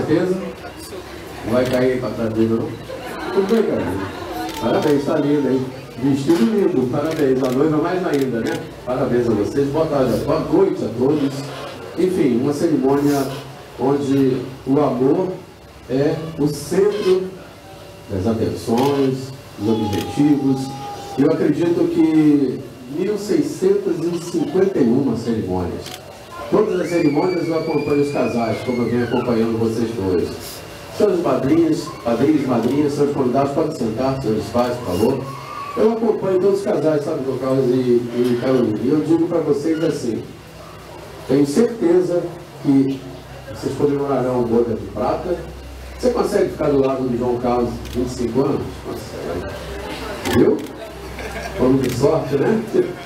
certeza? Não vai cair para trás dele, não? Tudo bem, cara. Parabéns, está lindo, hein? Vestido lindo, parabéns. A noiva mais ainda, né? Parabéns a vocês. Boa tarde, boa noite a todos. Enfim, uma cerimônia onde o amor é o centro das atenções, dos objetivos. Eu acredito que 1651 cerimônias. Todas as cerimônias eu acompanho os casais, como eu venho acompanhando vocês dois. Senhores padrinhos, madrinhas, senhores convidados, podem sentar, senhores pais, por favor. Eu acompanho todos os casais, sabe, João Carlos e Carolina. E eu digo para vocês assim, tenho certeza que vocês comemorarão boda de prata. Você consegue ficar do lado do João Carlos 25 anos? Consegue. Viu? Vamos de sorte, né?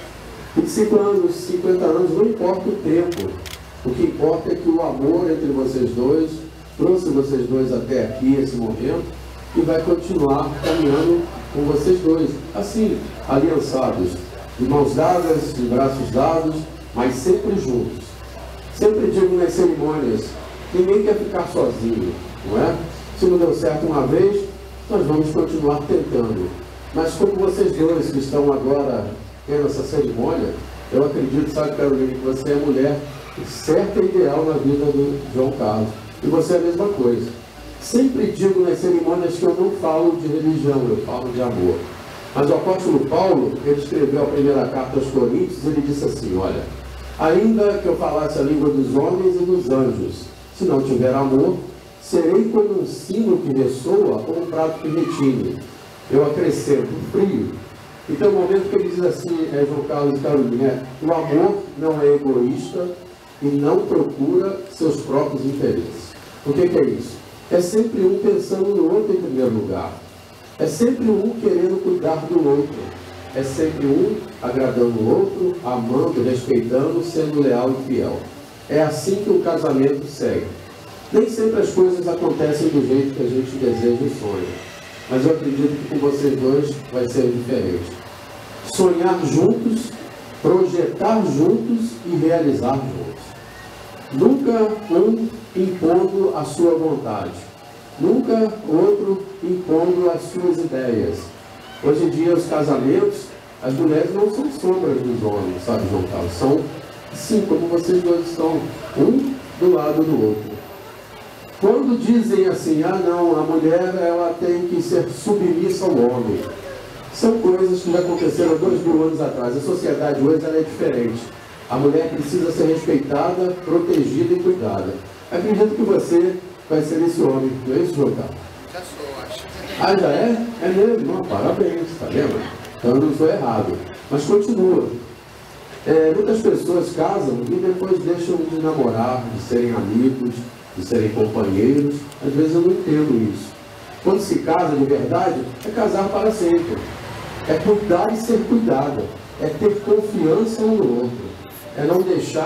25 anos, 50 anos, não importa o tempo. O que importa é que o amor entre vocês dois trouxe vocês dois até aqui, esse momento, e vai continuar caminhando com vocês dois, assim, aliançados, de mãos dadas, de braços dados, mas sempre juntos. Sempre digo nas cerimônias, ninguém quer ficar sozinho, não é? Se não deu certo uma vez, nós vamos continuar tentando. Mas como vocês dois que estão agora tendo essa cerimônia, eu acredito, sabe, Carolina, que você é a mulher certa e ideal na vida do João Carlos. E você é a mesma coisa. Sempre digo nas cerimônias que eu não falo de religião, eu falo de amor. Mas o apóstolo Paulo, ele escreveu a primeira carta aos Coríntios, ele disse assim, olha, ainda que eu falasse a língua dos homens e dos anjos, se não tiver amor, serei como um sino que ressoa ou um prato que retine. Eu acrescento frio. Então, o momento que ele diz assim, João Carlos e Carolina, o amor não é egoísta e não procura seus próprios interesses. O que é isso? É sempre um pensando no outro em primeiro lugar. É sempre um querendo cuidar do outro. É sempre um agradando o outro, amando, respeitando, sendo leal e fiel. É assim que o casamento segue. Nem sempre as coisas acontecem do jeito que a gente deseja e sonha. Mas eu acredito que com vocês dois vai ser diferente. Sonhar juntos, projetar juntos e realizar juntos. Nunca um impondo a sua vontade. Nunca outro impondo as suas ideias. Hoje em dia, os casamentos, as mulheres não são sombras dos homens, sabe, João Carlos? São, sim, como vocês dois estão, um do lado do outro. Quando dizem assim, ah não, a mulher ela tem que ser submissa ao homem. São coisas que já aconteceram 2000 anos atrás. A sociedade hoje ela é diferente. A mulher precisa ser respeitada, protegida e cuidada. Acredito que você vai ser esse homem, não é isso, João Carlos? Já sou, acho. Ah, já é? É mesmo? Não, parabéns, tá vendo? Então eu não estou errado. Mas continua. Muitas pessoas casam e depois deixam de namorar, de serem amigos, de serem companheiros. Às vezes eu não entendo isso. Quando se casa de verdade, é casar para sempre. É cuidar e ser cuidada. É ter confiança um no outro. É não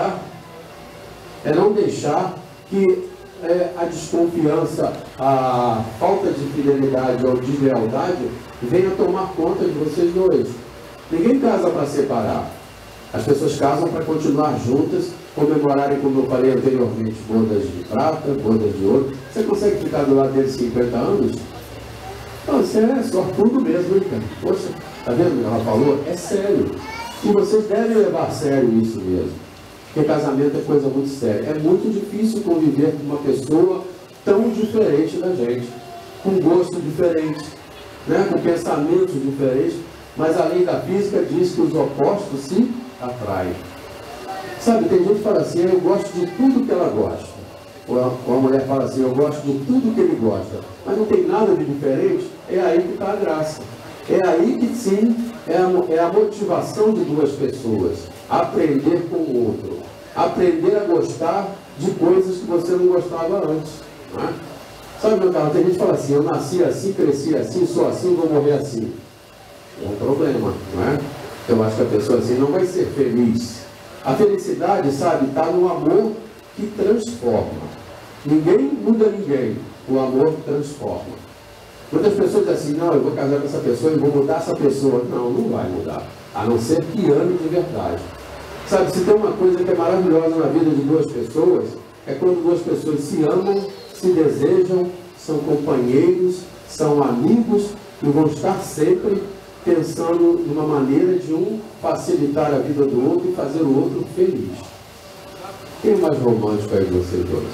deixar que a desconfiança, a falta de fidelidade ou deslealdade venha tomar conta de vocês dois. Ninguém casa para separar. As pessoas casam para continuar juntas, comemorarem, como eu falei anteriormente, bodas de prata, bodas de ouro. Você consegue ficar do lado deles 50 anos? Não, isso é sortudo mesmo, hein, cara? Poxa, tá vendo o que ela falou? É sério. E vocês devem levar a sério isso mesmo. Porque casamento é coisa muito séria. É muito difícil conviver com uma pessoa tão diferente da gente, com gosto diferente, né? Com pensamentos diferentes, mas a lei da física diz que os opostos se atraem. Sabe, tem gente que fala assim, eu gosto de tudo que ela gosta. Ou a mulher fala assim, eu gosto de tudo que ele gosta. Mas não tem nada de diferente, é aí que está a graça. É aí que sim, é a motivação de duas pessoas. Aprender com o outro. Aprender a gostar de coisas que você não gostava antes. Não é? Sabe, meu carro, tem gente que fala assim, eu nasci assim, cresci assim, sou assim, vou morrer assim. É um problema, não é? Eu acho que a pessoa assim não vai ser feliz. A felicidade, sabe, está no amor que transforma. Ninguém muda ninguém. O amor transforma. Muitas pessoas dizem assim, não, eu vou casar com essa pessoa e vou mudar essa pessoa. Não, não vai mudar. A não ser que ame de verdade. Sabe, se tem uma coisa que é maravilhosa na vida de duas pessoas, é quando duas pessoas se amam se desejam, são companheiros, são amigos e vão estar sempre pensando numa maneira de um facilitar a vida do outro e fazer o outro feliz. Quem é mais romântico aí de vocês dois?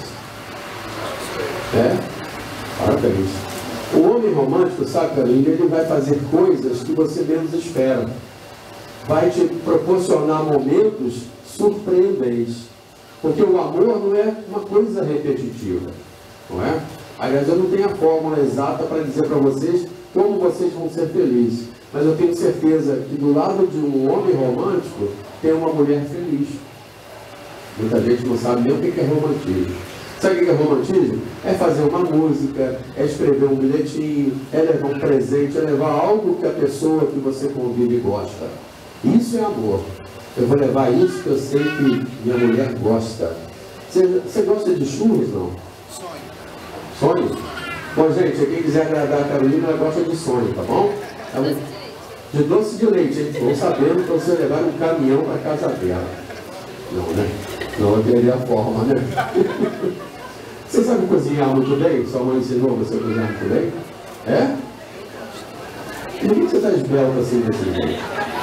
É? Parabéns. O homem romântico, sabe, Carolina, ele vai fazer coisas que você menos espera. Vai te proporcionar momentos surpreendentes. Porque o amor não é uma coisa repetitiva, não é? Aliás, eu não tenho a fórmula exata para dizer para vocês como vocês vão ser felizes. Mas eu tenho certeza que do lado de um homem romântico, tem uma mulher feliz. Muita gente não sabe nem o que é romantismo. Sabe o que é romantismo? É fazer uma música, é escrever um bilhetinho, é levar um presente, é levar algo que a pessoa que você convive gosta. Isso é amor. Eu vou levar isso que eu sei que minha mulher gosta. Você gosta de churros, não? Sonho? Bom, gente, quem quiser agradar a Carolina, ela gosta de sonho, tá bom? De doce de leite, hein? Estou sabendo que você levar um caminhão para casa dela. Não, né? Não, eu teria a forma, né? Você sabe cozinhar muito bem? Sua mãe ensinou você a cozinhar muito bem? É? Por que você está esbelto assim desse jeito?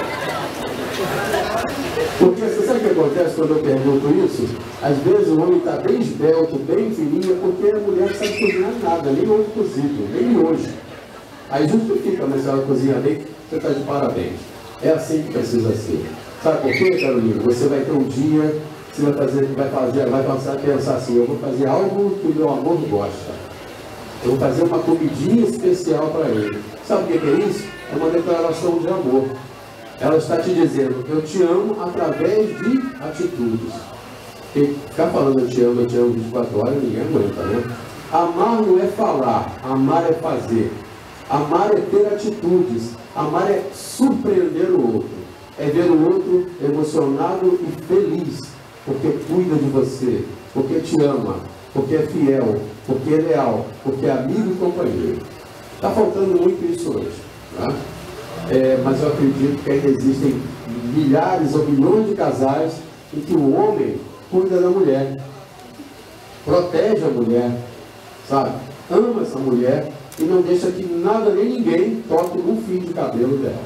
Porque você sabe o que acontece quando eu pergunto isso? Às vezes o homem está bem esbelto, bem fininho, porque a mulher não sabe cozinhar nada, nem ovo cozido, nem hoje. Aí justifica, mas se ela cozinha bem, você está de parabéns. É assim que precisa ser. Sabe por quê, Carolina? Você vai ter um dia, você vai passar a pensar assim, eu vou fazer algo que o meu amor gosta. Eu vou fazer uma comidinha especial para ele. Sabe o que é isso? É uma declaração de amor. Ela está te dizendo, eu te amo através de atitudes. E ficar falando eu te amo 24 horas, ninguém aguenta, né? Amar não é falar, amar é fazer. Amar é ter atitudes, amar é surpreender o outro. É ver o outro emocionado e feliz, porque cuida de você, porque te ama, porque é fiel, porque é leal, porque é amigo e companheiro. Está faltando muito isso hoje, tá? Mas eu acredito que ainda existem milhares ou milhões de casais em que o homem cuida da mulher, protege a mulher, sabe? Ama essa mulher e não deixa que nada nem ninguém toque no fio de cabelo dela.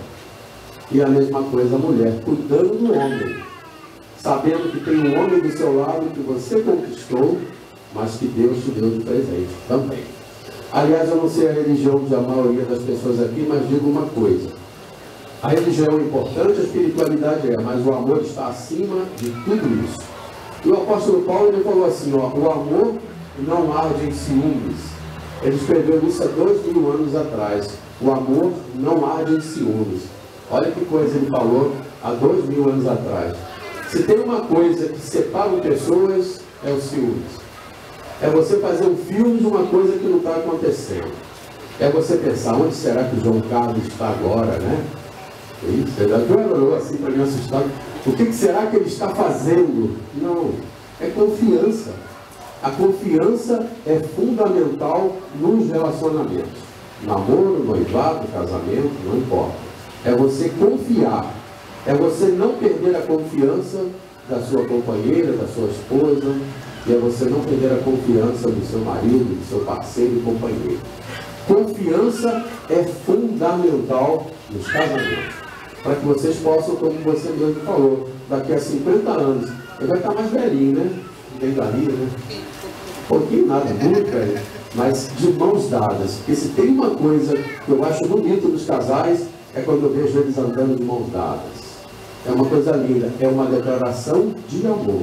E a mesma coisa a mulher, cuidando do homem, sabendo que tem um homem do seu lado que você conquistou, mas que Deus te deu de presente também. Aliás, eu não sei a religião da maioria das pessoas aqui, mas digo uma coisa. A religião é importante, a espiritualidade é, mas o amor está acima de tudo isso. E o apóstolo Paulo ele falou assim, ó, o amor não arde em ciúmes. Ele escreveu isso há 2000 anos atrás. O amor não arde em ciúmes. Olha que coisa ele falou há 2000 anos atrás. Se tem uma coisa que separa pessoas, é o ciúmes. É você fazer um filme de uma coisa que não está acontecendo. É você pensar, onde será que o João Carlos está agora, né? Isso, ele olhou assim para me assustar. O que será que ele está fazendo? Não, é confiança. A confiança é fundamental nos relacionamentos. Namoro, noivado, casamento, não importa. É você confiar. É você não perder a confiança da sua companheira, da sua esposa, e é você não perder a confiança do seu marido, do seu parceiro e companheiro. Confiança é fundamental nos casamentos. Para que vocês possam, como você mesmo falou, daqui a 50 anos, ele vai estar mais velhinho, né? Bem daria, né? Pouquinho nada, muito velho, mas de mãos dadas. Porque se tem uma coisa que eu acho bonito dos casais, é quando eu vejo eles andando de mãos dadas. É uma coisa linda, é uma declaração de amor.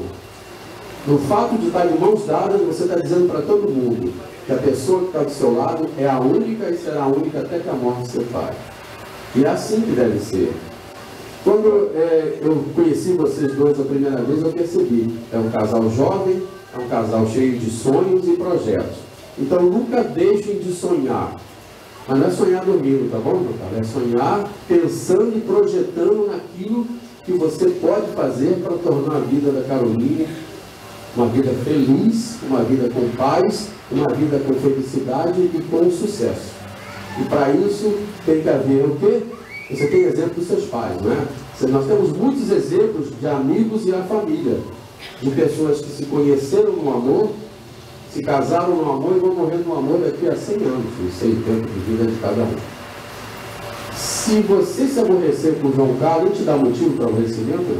No fato de estar de mãos dadas, você está dizendo para todo mundo que a pessoa que está do seu lado é a única e será a única até que a morte se separe. E é assim que deve ser. Quando eu conheci vocês dois a primeira vez, eu percebi. É um casal jovem, é um casal cheio de sonhos e projetos. Então nunca deixem de sonhar. Mas não é sonhar dormindo, tá bom, meu cara? É sonhar pensando e projetando naquilo que você pode fazer para tornar a vida da Carolina uma vida feliz, uma vida com paz, uma vida com felicidade e com sucesso. E para isso tem que haver o quê? Você tem exemplo dos seus pais, não é? Nós temos muitos exemplos de amigos e a família, de pessoas que se conheceram no amor, se casaram no amor e vão morrer no amor daqui a 100 anos. Não sei o tempo de vida de cada um. Se você se aborrecer com o João Carlos, não te dá motivo para aborrecimento,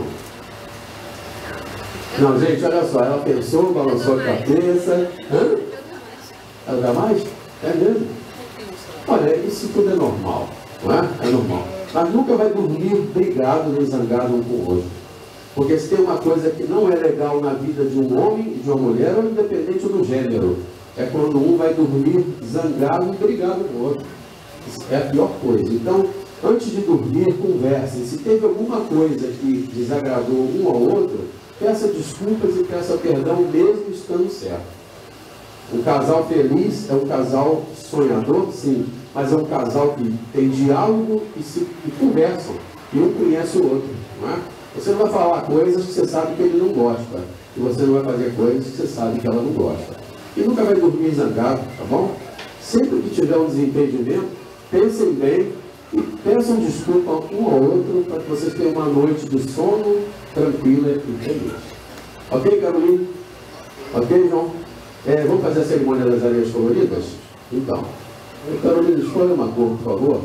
não? Não, gente, olha só, ela pensou, balançou a cabeça. Hã? Ela dá mais? É mesmo? Olha, isso tudo é normal, não é? É normal. Mas nunca vai dormir brigado nem zangado um com o outro. Porque se tem uma coisa que não é legal na vida de um homem e de uma mulher, ou independente do gênero, é quando um vai dormir zangado e brigado com o outro. Isso é a pior coisa. Então, antes de dormir, conversem. Se teve alguma coisa que desagradou um ao outro, peça desculpas e peça perdão mesmo estando certo. Um casal feliz é um casal sonhador, sim, mas é um casal que tem diálogo e conversam, e um conhece o outro, não é? Você não vai falar coisas que você sabe que ele não gosta, e você não vai fazer coisas que você sabe que ela não gosta. E nunca vai dormir zangado, tá bom? Sempre que tiver um desentendimento, pensem bem e peçam desculpa um ao outro para que vocês tenham uma noite de sono tranquila e feliz. Ok, Carolina? Ok, João? Vamos fazer a cerimônia das areias coloridas? Então, Carolina, escolha uma cor, por favor.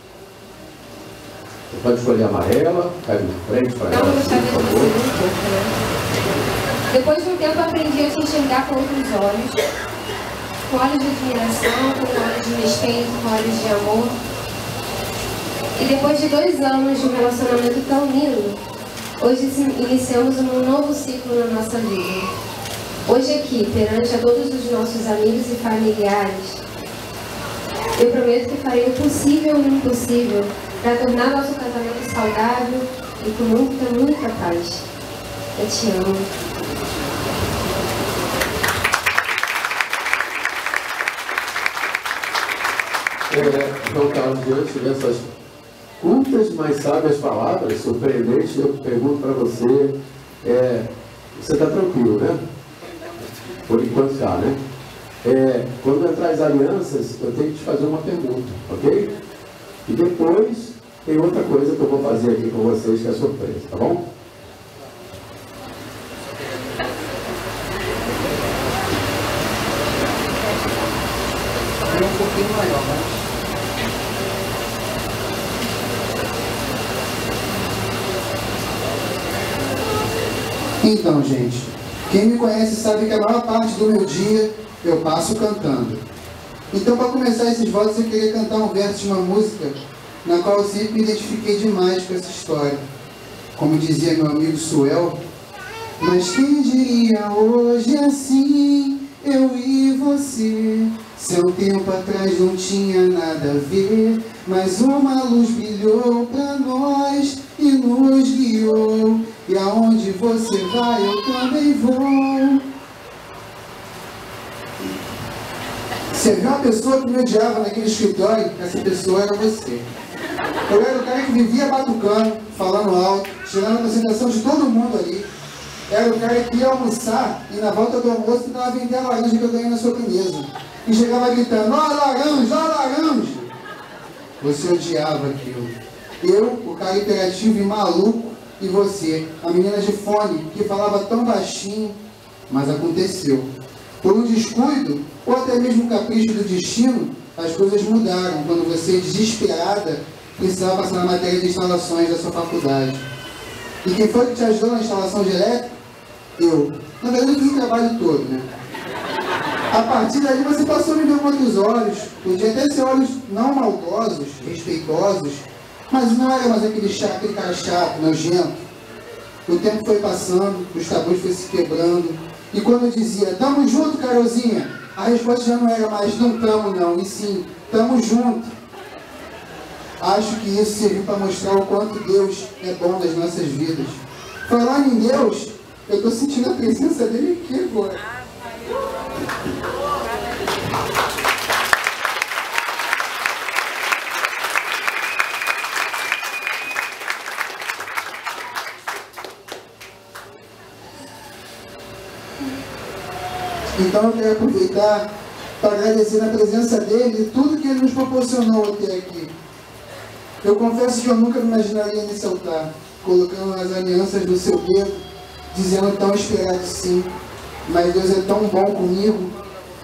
Você pode escolher a amarela, cai de frente para ela, por favor. Depois de um tempo, aprendi a te enxergar com outros olhos, com olhos de admiração, com olhos de respeito, com olhos de amor. E depois de 2 anos de um relacionamento tão lindo, hoje iniciamos um novo ciclo na nossa vida. Hoje aqui, perante a todos os nossos amigos e familiares, eu prometo que farei o possível e o impossível para tornar nosso casamento saudável e com muita paz. Eu te amo. João Carlos, diante dessas curtas, mas sábias palavras, surpreendentes, eu pergunto para você, você está tranquilo, né? Por enquanto está, né? Quando entrar as alianças, eu tenho que te fazer uma pergunta, ok? E depois tem outra coisa que eu vou fazer aqui com vocês, que é surpresa, tá bom? Um pouquinho maior, né? Então, gente, quem me conhece sabe que a maior parte do meu dia eu passo cantando. Então, para começar esses votos, eu queria cantar um verso de uma música na qual eu sempre me identifiquei demais com essa história. Como dizia meu amigo Suel, mas quem diria hoje assim, eu e você? Se há um tempo atrás não tinha nada a ver, mas uma luz brilhou pra nós e nos guiou. E aonde você vai, eu também vou. Você viu uma pessoa que me odiava naquele escritório? Essa pessoa era você. Eu era o cara que vivia batucando, falando alto, tirando a concentração de todo mundo ali. Era o cara que ia almoçar e na volta do almoço tentava vender a laranja que eu ganhei na sua camisa. E chegava gritando, ó laranja, ó laranja! Você odiava aquilo. Eu, o cara hiperativo e maluco, e você, a menina de fone, que falava tão baixinho, mas aconteceu. Por um descuido, ou até mesmo um capricho do destino, as coisas mudaram quando você, desesperada, precisava passar na matéria de instalações da sua faculdade. E quem foi que te ajudou na instalação de elétrica? Eu. Na verdade, eu fiz o trabalho todo, né? A partir daí, você passou a me ver com outros olhos. Podia até ser olhos não maldosos, respeitosos, mas não era mais aquele cara chato, nojento. O tempo foi passando, os tabus foram se quebrando. E quando eu dizia, tamo junto, Carolzinha, a resposta já não era mais, não tamo não, e sim, tamo junto. Acho que isso serviu para mostrar o quanto Deus é bom nas nossas vidas. Falando em Deus, eu estou sentindo a presença dele aqui agora. Então eu quero aproveitar para agradecer a presença dele e tudo que ele nos proporcionou até aqui. Eu confesso que eu nunca me imaginaria nesse altar, colocando as alianças no seu dedo, dizendo tão esperado sim, mas Deus é tão bom comigo,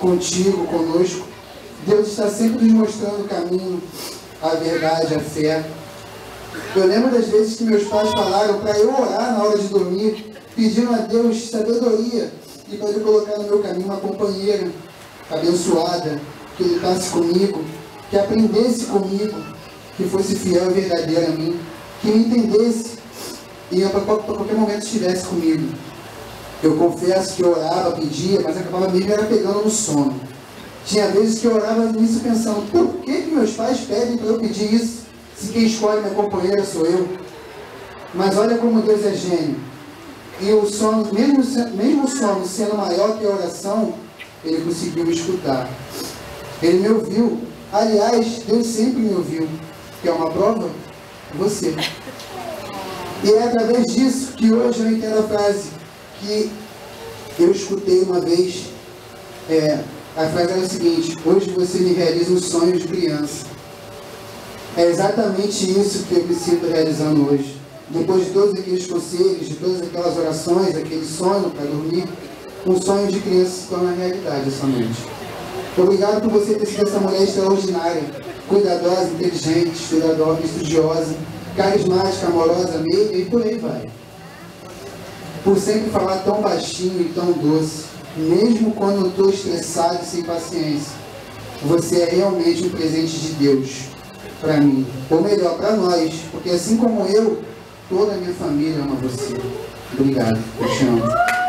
contigo, conosco. Deus está sempre nos mostrando o caminho, a verdade, a fé. Eu lembro das vezes que meus pais falaram para eu orar na hora de dormir, pedindo a Deus sabedoria e para Ele colocar no meu caminho uma companheira abençoada, que lutasse comigo, que aprendesse comigo, que fosse fiel e verdadeira a mim, que me entendesse e para qualquer momento estivesse comigo. Eu confesso que eu orava, pedia, mas acabava mesmo era pegando no sono. Tinha vezes que eu orava nisso pensando, por que meus pais pedem para eu pedir isso, se quem escolhe minha companheira sou eu? Mas olha como Deus é gênio. E o sono, mesmo o sono sendo maior que a oração, Ele conseguiu me escutar. Ele me ouviu. Aliás, Deus sempre me ouviu. Quer uma prova? Você. E é através disso que hoje eu entendo a frase que eu escutei uma vez. A frase era a seguinte: hoje você me realiza um sonho de criança. É exatamente isso que eu me sinto realizando hoje. Depois de todos aqueles conselhos, de todas aquelas orações, aquele sono para dormir, um sonho de criança se torna realidade somente. Obrigado por você ter sido essa mulher extraordinária, cuidadosa, inteligente, estudiosa, carismática, amorosa, meiga e por aí vai. Por sempre falar tão baixinho e tão doce, mesmo quando eu estou estressado e sem paciência. Você é realmente um presente de Deus para mim, ou melhor, para nós, porque assim como eu, toda a minha família ama você. Obrigado, eu te amo.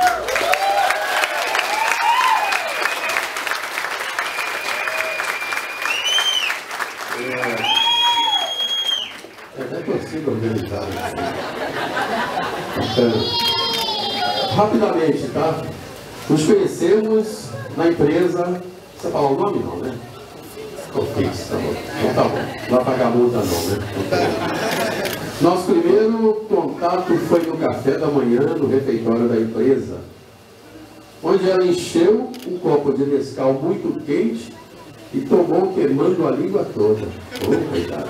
Eu até consigo organizar. Rapidamente, tá? Nos conhecemos na empresa. Você falar o nome não, né? Ok, tá bom. Então tá bom. Não vai pagar multa não, né? Nosso primeiro contato foi no café da manhã, no refeitório da empresa, onde ela encheu um copo de Nescau muito quente e tomou queimando a língua toda. Oh, coitado.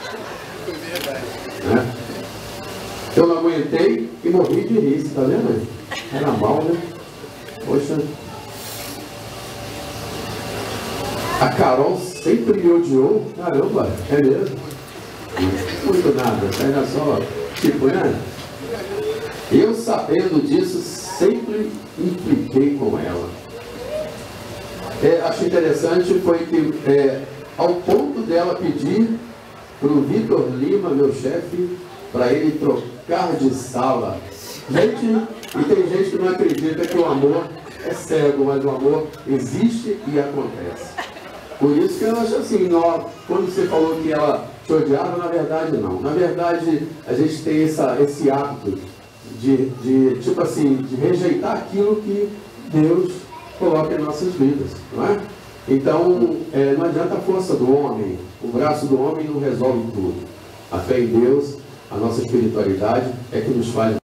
Né? Eu não aguentei e morri de rir, tá vendo? Era mal, né? Poxa. A Carol sempre me odiou. Caramba, é mesmo? Muito nada, era só, tipo, né? Eu, sabendo disso, sempre impliquei com ela. Acho interessante foi que, ao ponto dela pedir para o Vitor Lima, meu chefe, para ele trocar de sala. Gente, e tem gente que não acredita que o amor é cego, mas o amor existe e acontece. Por isso que eu acho assim, quando você falou que ela te odiava, na verdade não. Na verdade, a gente tem esse hábito de tipo assim, de rejeitar aquilo que Deus coloca em nossas vidas, não é? Então, não adianta a força do homem, o braço do homem não resolve tudo. A fé em Deus, a nossa espiritualidade é que nos faz